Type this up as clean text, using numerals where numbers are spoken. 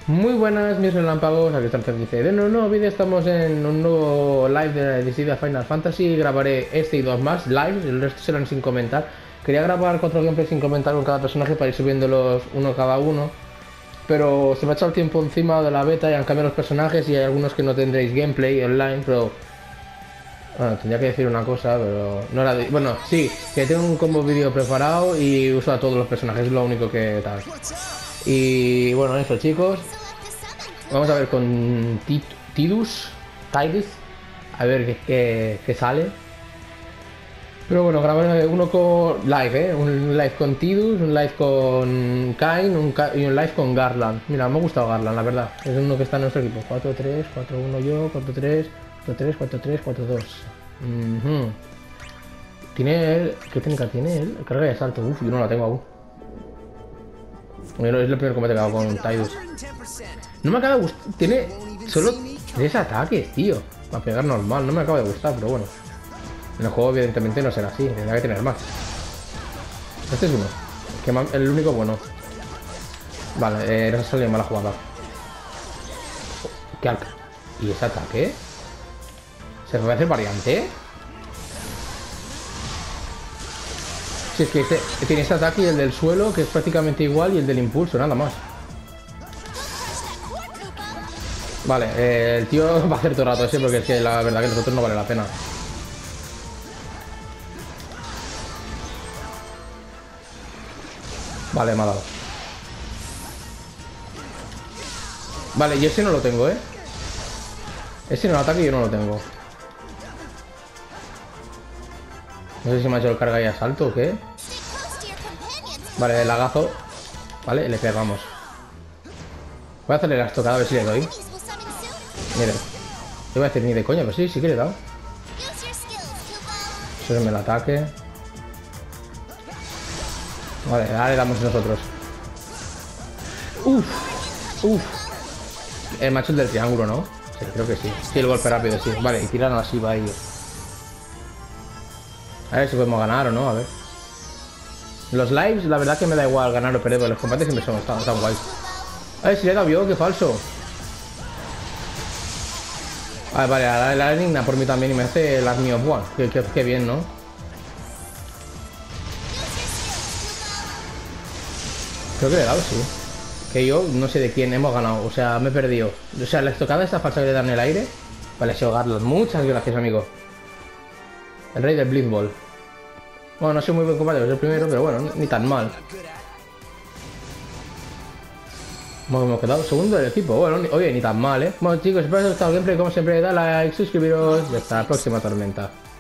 Muy buenas mis relámpagos, aquí está el dice de un nuevo vídeo, estamos en un nuevo live de Dissidia Final Fantasy. Grabaré este y dos más lives, el resto serán sin comentar. Quería grabar 4 gameplays sin comentar con cada personaje para ir subiéndolos uno cada uno, pero se me ha echado el tiempo encima de la beta y han cambiado los personajes y hay algunos que no tendréis gameplay online, pero... Bueno, tendría que decir una cosa, pero no era de... Bueno, sí, que tengo un combo vídeo preparado y uso a todos los personajes, es lo único que tal. Y bueno, eso chicos. Vamos a ver con Tidus, a ver qué sale. Pero bueno, grabar uno con live, un live con Tidus, un live con Kain y un live con Garland. Mira, me ha gustado Garland, la verdad. Es uno que está en nuestro equipo. 4-3, 4-1 yo, 4-3, 4-3, 4-3, 4-2. ¿Tiene él? ¿Qué técnica tiene él? Carga de salto. Uf, yo no la tengo aún. Bueno, es el primer combate que hago con Tidus. No me acaba de gustar. Tiene solo 3 ataques, tío. Para pegar normal. No me acaba de gustar, pero bueno. En el juego, evidentemente, no será así. Tendrá que tener más. Este es uno. El único bueno. Vale, no se salió mala jugada. ¿Qué ¿Y ese ataque? ¿Se puede hacer variante? Si es que tiene este ataque y el del suelo, que es prácticamente igual, y el del impulso, nada más. Vale, el tío va a hacer todo el rato ese porque es que la verdad que los otros no vale la pena. Vale, me ha dado. Vale, y ese no lo tengo, ¿eh? Ese no ataque y yo no lo tengo. No sé si me ha hecho el carga y asalto o qué. Vale, el lagazo. Vale, le pegamos. Voy a hacerle la estocada a ver si le doy. Miren. Yo voy a decir ni de coña, pero sí que le he dado. Eso es el ataque. Vale, ahora le damos nosotros. Uf. El macho del triángulo, ¿no? Sí, creo que sí. Sí, el golpe rápido, sí. Vale, y tiraron así, va ellos. A ver si podemos ganar o no, a ver. Los lives, la verdad que me da igual ganar o perder, pero los combates siempre son tan guays. A ver si le he dado yo, qué falso. Vale, ahora la digna por mí también y me hace el Army of One. Qué bien, ¿no? Creo que le he dado, sí. Que yo no sé de quién hemos ganado, o sea, me he perdido. O sea, la estocada esta falsa que le dan en el aire. Vale, ha sido Garland. Muchas gracias, amigo. El rey del Blitzball. Bueno, no soy muy buen compañero, es el primero, pero bueno, ni tan mal. Hemos quedado segundo del equipo. Bueno, oye, ni tan mal, ¿eh? Bueno, chicos, espero que os haya gustado el gameplay. Como siempre, dale like, suscribiros y hasta la próxima tormenta.